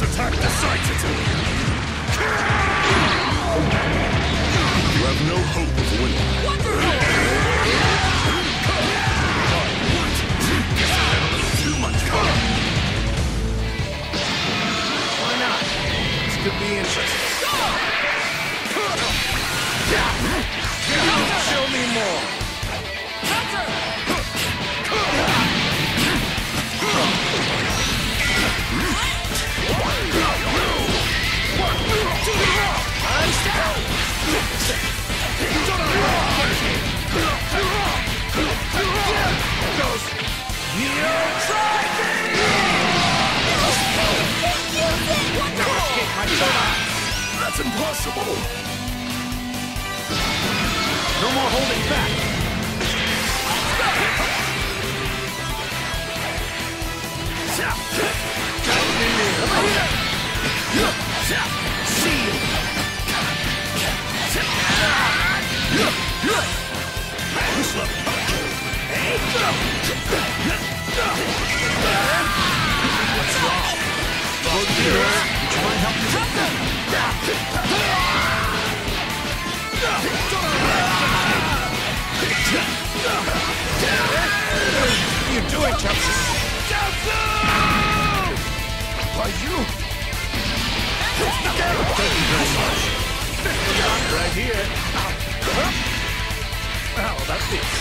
This attack decides it! You have no hope of winning. Wonderful! Guess I had a little too much fun. Why not? This could be interesting. Show me more. Counter! That's impossible! No more holding back. What's wrong? Would you mind helping me? What are you doing, Xuses? Are you? Thank you very much. Right here. How about this?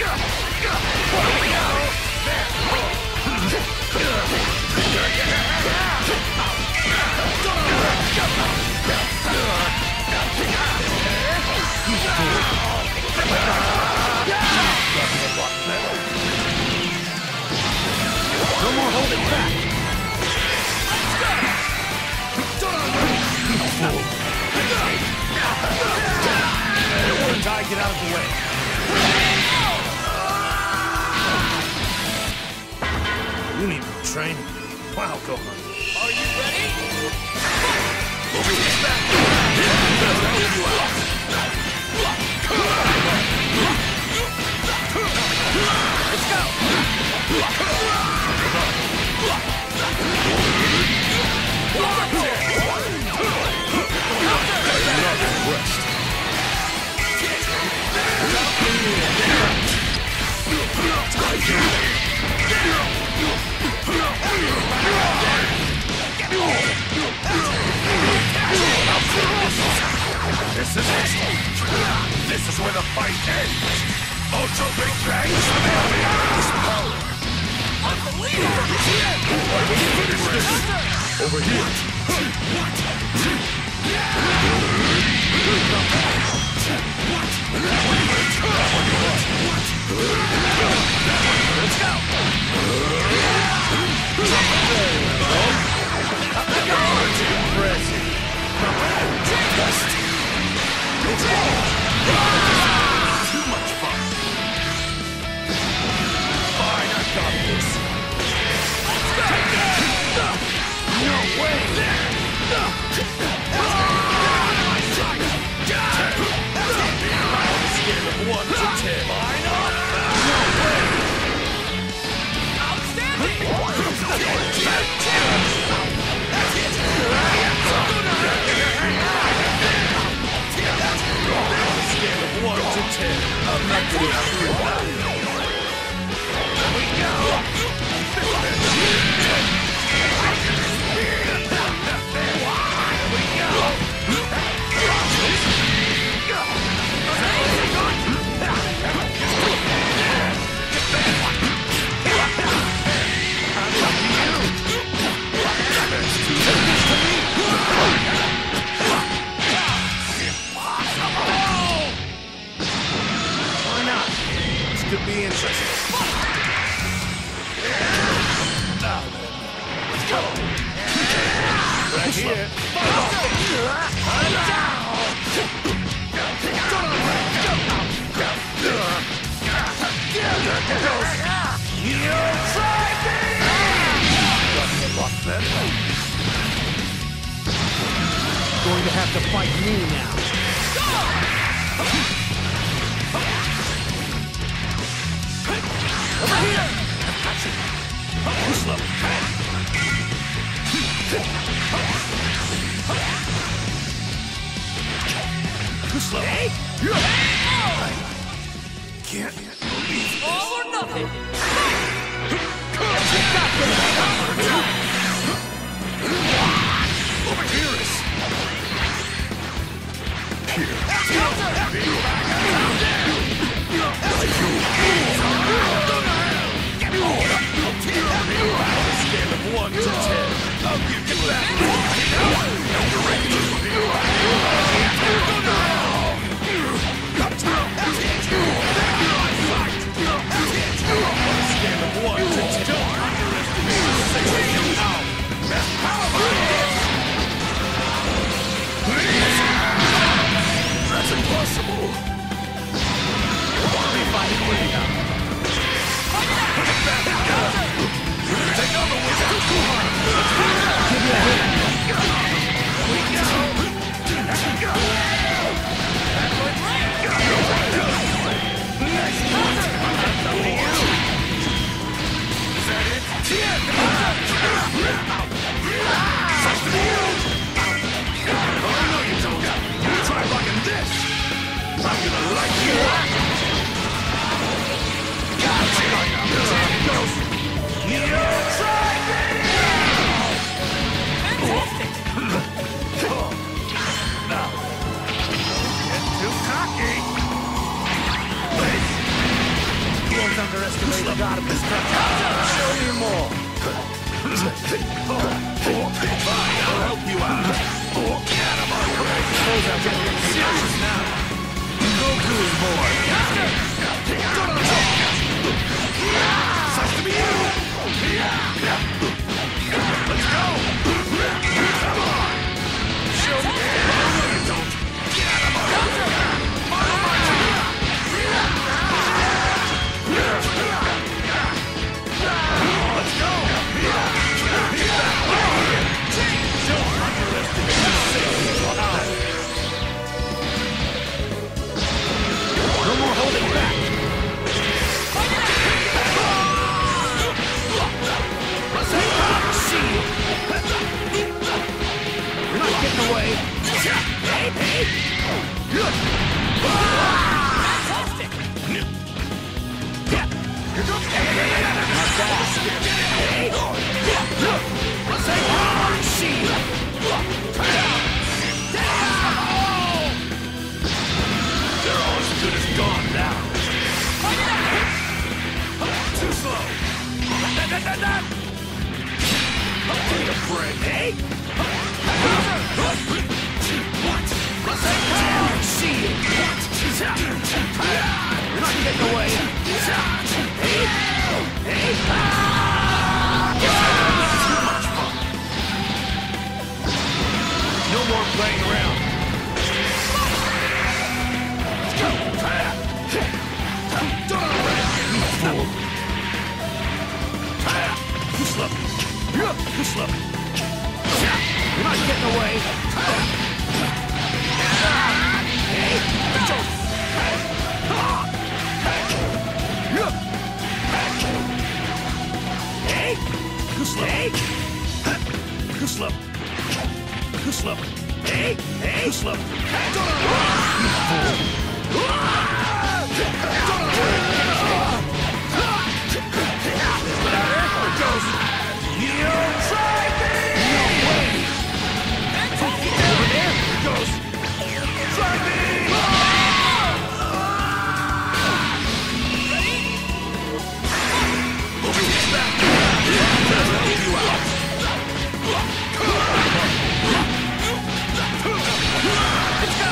No more holding back. Everyone's eye, get out of the way. You need more training. Wow, Gohan. Are you ready? Let's go! This is it! This is where the fight ends! Ultra Big Bang This power! Unbelievable! Finish this! Over here! Let's go! Impressive. Too much fun! Fine, I got this! No way! Scale of 1 to 10. Fine on! No way! Outstanding! Scale of 1 to 10. I'm not gonna feel that. Here we go! Why not? This could be interesting. Let's go! Right here. Going to have to fight me now. Over here! Too slow. slow. Can't believe All or nothing. over here is here. Scale of 1 to 10. I'll give you that. You're ready to scale of 1 to 10. Don't underestimate the sensation now. That's impossible. Be fighting way now. Take on the wizard. Give me a hand. Is that it? Tien! Oh, no, you don't. Try rocking this. I'm gonna like you. Gotcha. There it goes. You try me! Fantastic. Now, get too cocky. Wait. You won't underestimate the god of destruction. Show me more. Fine, I'll help you out. Get him on your way. Suppose I'm getting serious now. Goku is born. Sucks to be you. Let's go. Come on. Show me. Don't. Get him on your way. Let's go. Don't underestimate the safety of our. No more holding back. You're not getting away. Hey, hey. Fantastic. Here goes. Not that. Hey. They're all as good as gone now. Too slow. Take a break. Hey. What? See you. You're not getting away. Hey. Hey. Too much fun. No more playing around. Let's go. Don't you fool. Too slow. Too slow. You're not getting away. Hey. Hey. Too slow. Hey. Too slow. Too slow. Hey. Hey. Too slow. You fool. There it goes. You try me! No way! Over there it goes. Try me! Over here, back. That'll help you out. Let's go!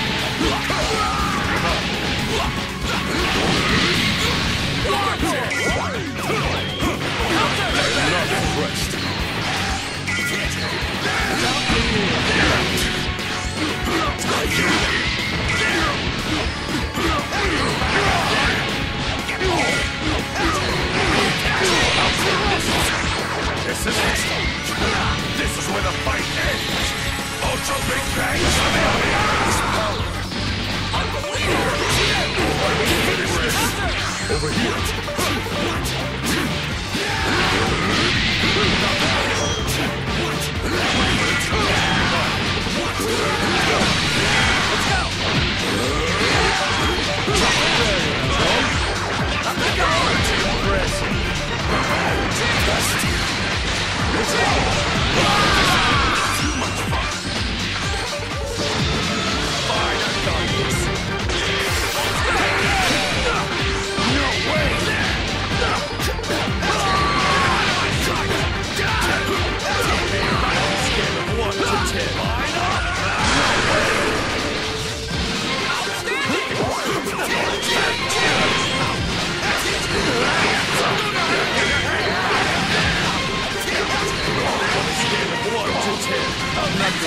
Love impressed. This is it. This is where the fight ends. Ultra Big Bang is power. Unbelievable. Finish this. Over here. Let's go.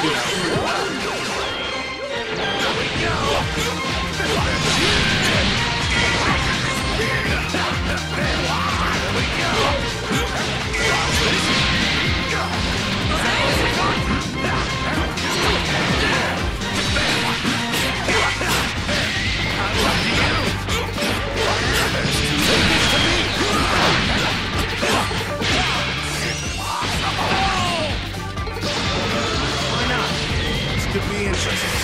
Why not? This could be interesting.